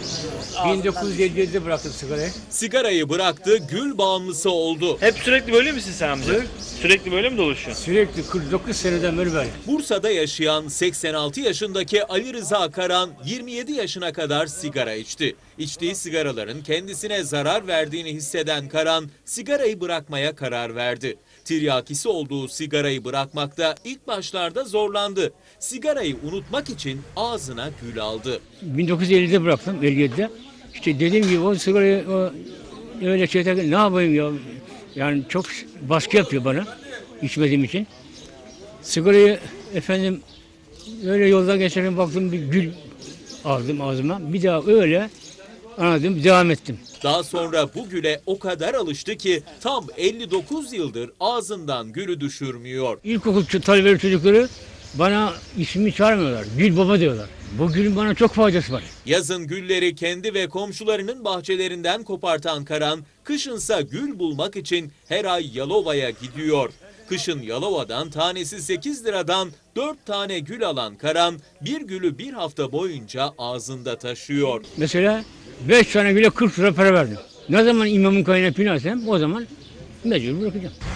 1957'de bıraktım sigarayı. Sigarayı bıraktı, gül bağımlısı oldu. Hep sürekli böyle misin sen amca? Evet. Sürekli böyle mi dolaşıyorsun? Sürekli 49 seneden beri böyle. Bursa'da yaşayan 86 yaşındaki Ali Rıza Karan 27 yaşına kadar sigara içti. İçtiği sigaraların kendisine zarar verdiğini hisseden Karan sigarayı bırakmaya karar verdi. Tiryakisi olduğu sigarayı bırakmakta ilk başlarda zorlandı. Sigarayı unutmak için ağzına gül aldı. 1950'de bıraktım, 57'de. İşte dediğim gibi o sigarayı öyle ne yapayım ya? Yani çok baskı yapıyor bana içmediğim için. Sigarayı efendim öyle yoldan geçerken baktım bir gül aldım ağzıma. Bir daha öyle anladım, devam ettim. Daha sonra bu güle o kadar alıştı ki tam 59 yıldır ağzından gülü düşürmüyor. İlkokul talebeleri çocukları bana ismimi çağırmıyorlar. Gül baba diyorlar. Bu gülün bana çok faydası var. Yazın gülleri kendi ve komşularının bahçelerinden kopartan Karan, kışınsa gül bulmak için her ay Yalova'ya gidiyor. Kışın Yalova'dan tanesi 8 liradan 4 tane gül alan Karan, bir gülü bir hafta boyunca ağzında taşıyor. Mesela 5 tane güle 40 lira para verdim. Ne zaman imamın kayına pinersem o zaman mecbur bırakacağım.